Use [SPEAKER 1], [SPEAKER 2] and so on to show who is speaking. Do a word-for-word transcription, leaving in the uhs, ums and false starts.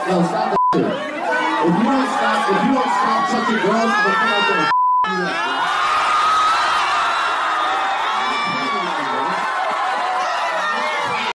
[SPEAKER 1] Yo, stop that shit. If you don't stop, if you don't stop touching girls, I'm gonna come out there and